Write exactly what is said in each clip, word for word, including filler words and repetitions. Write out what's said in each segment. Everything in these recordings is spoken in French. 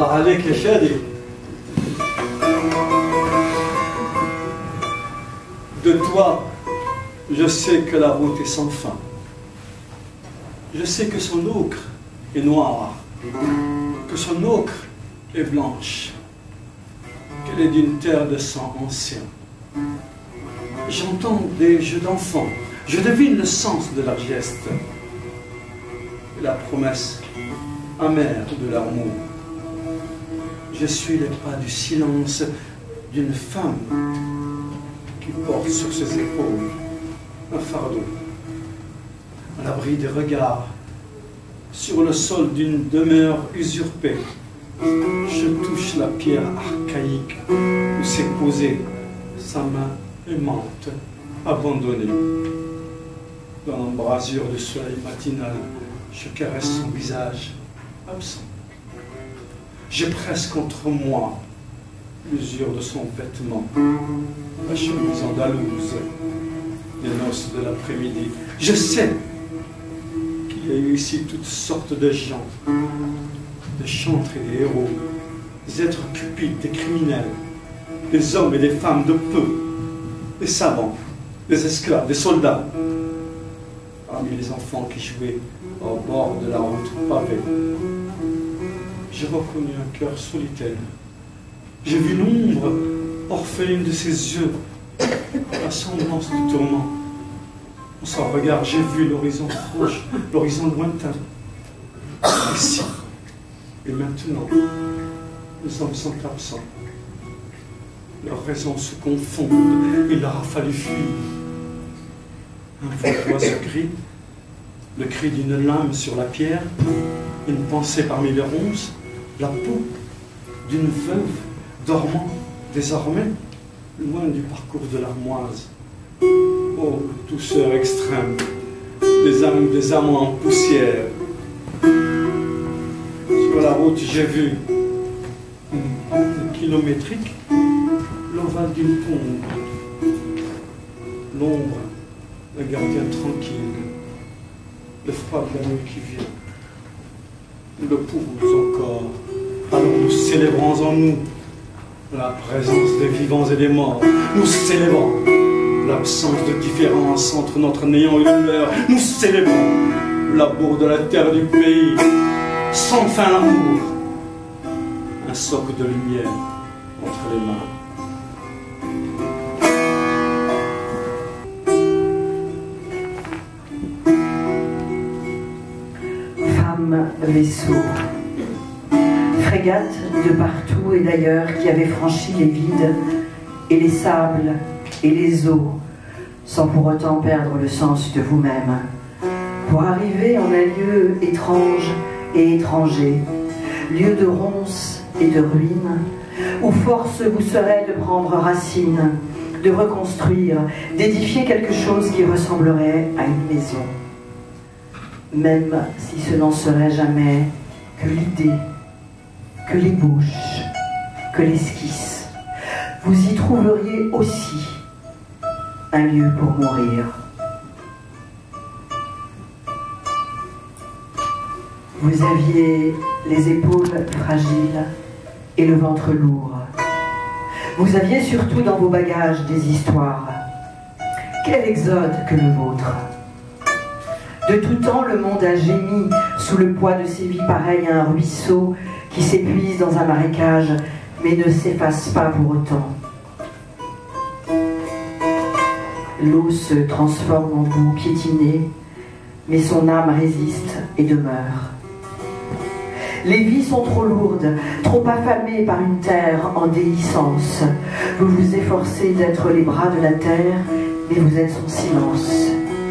الله عليك يا شادي. De toi, je sais que la route est sans fin. Je sais que son ocre est noire, que son ocre est blanche, qu'elle est d'une terre de sang ancien. J'entends des jeux d'enfants, je devine le sens de leurs gestes et la promesse amère de l'amour. Je suis les pas du silence d'une femme qui porte sur ses épaules un fardeau, à l'abri des regards, sur le sol d'une demeure usurpée. Je touche la pierre archaïque où s'est posée sa main aimante, abandonnée. Dans l'embrasure du soleil matinal, je caresse son visage absent. J'ai presque entre moi l'usure de son vêtement, la chemise andalouse, les noces de l'après-midi. Je sais qu'il y a eu ici toutes sortes de gens, des chantres et des héros, des êtres cupides, des criminels, des hommes et des femmes de peu, des savants, des esclaves, des soldats. Parmi les enfants qui jouaient au bord de la route pavée, j'ai reconnu un cœur solitaire. J'ai vu l'ombre orpheline de ses yeux, la semblance du tourment. En son regard, j'ai vu l'horizon proche, l'horizon lointain. Ici et maintenant, les hommes sont absents. Leurs raisons se confondent. Il leur a fallu fuir. Un vautoise cri, le cri d'une lame sur la pierre, une pensée parmi les ronces, la peau d'une veuve dormant désormais loin du parcours de l'armoise. Oh, douceur extrême, des âmes, des amants en poussière. Sur la route, j'ai vu une pente kilométrique, l'ovale d'une tombe, l'ombre d'un gardien tranquille, le froid de la nuit qui vient. Nous le pouvons encore, alors nous célébrons en nous la présence des vivants et des morts. Nous célébrons l'absence de différence entre notre néant et le leur. Nous célébrons le labour de la terre du pays. Sans fin l'amour, un socle de lumière entre les mains. Femme vaisseau, frégate de partout et d'ailleurs qui avait franchi les vides et les sables et les eaux sans pour autant perdre le sens de vous-même, pour arriver en un lieu étrange et étranger, lieu de ronces et de ruines, où force vous serait de prendre racine, de reconstruire, d'édifier quelque chose qui ressemblerait à une maison, même si ce n'en serait jamais que l'idée, que l'ébauche, que l'esquisse. Vous y trouveriez aussi un lieu pour mourir. Vous aviez les épaules fragiles et le ventre lourd. Vous aviez surtout dans vos bagages des histoires. Quel exode que le vôtre! De tout temps, le monde a gémi sous le poids de ces vies pareilles à un ruisseau qui s'épuise dans un marécage, mais ne s'efface pas pour autant. L'eau se transforme en boue piétinée, mais son âme résiste et demeure. Les vies sont trop lourdes, trop affamées par une terre en déhiscence. Vous vous efforcez d'être les bras de la terre, mais vous êtes son silence.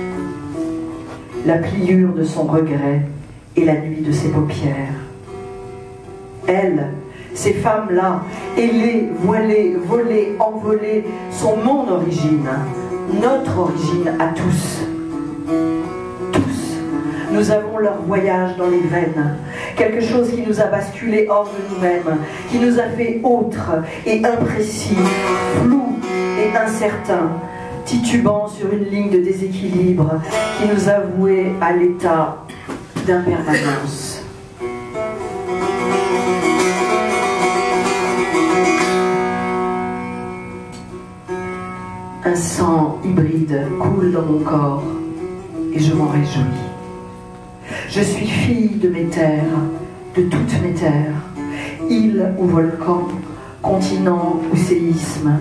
La pliure de son regret et la nuit de ses paupières. Elles, ces femmes-là, ailées, voilées, volées, envolées, sont mon origine, notre origine à tous. Tous, nous avons leur voyage dans les veines, quelque chose qui nous a basculé hors de nous-mêmes, qui nous a fait autres et imprécis, flous et incertains, titubant sur une ligne de déséquilibre qui nous a voués à l'état d'impermanence. Un sang hybride coule dans mon corps et je m'en réjouis. Je suis fille de mes terres, de toutes mes terres, îles ou volcans, continents ou séismes.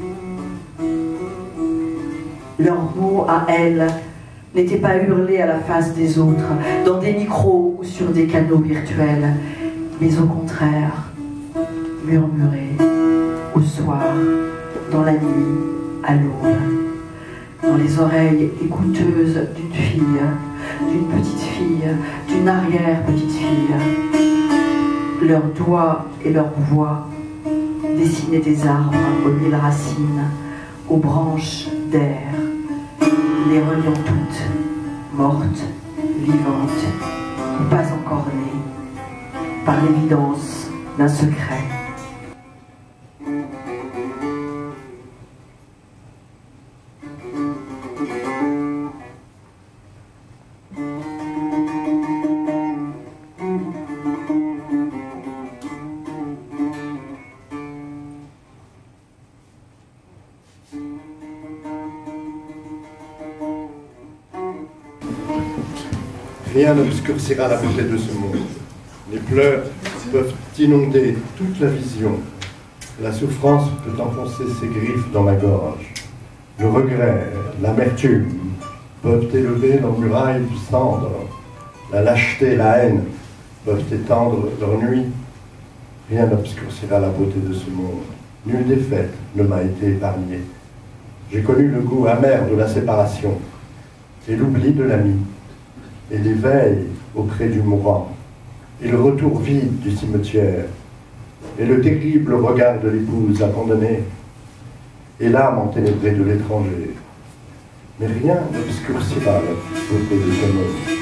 Leurs mots à elles n'étaient pas hurlés à la face des autres, dans des micros ou sur des canaux virtuels, mais au contraire, murmurés au soir, dans la nuit, à l'aube, dans les oreilles écouteuses d'une fille, d'une petite fille, d'une arrière-petite fille. Leurs doigts et leurs voix dessinaient des arbres aux mille racines, aux branches d'air, les reliant toutes, mortes, vivantes, ou pas encore nées, par l'évidence d'un secret. Rien n'obscurcira la beauté de ce monde. Les pleurs peuvent inonder toute la vision. La souffrance peut enfoncer ses griffes dans ma gorge. Le regret, l'amertume peuvent élever leurs murailles du cendre. La lâcheté et la haine peuvent étendre leur nuit. Rien n'obscurcira la beauté de ce monde. Nulle défaite ne m'a été épargnée. J'ai connu le goût amer de la séparation et l'oubli de l'ami, et l'éveil auprès du mourant, et le retour vide du cimetière, et le terrible regard de l'épouse abandonnée, et l'âme enténébrée de l'étranger. Mais rien n'obscurcira la beauté de ce monde.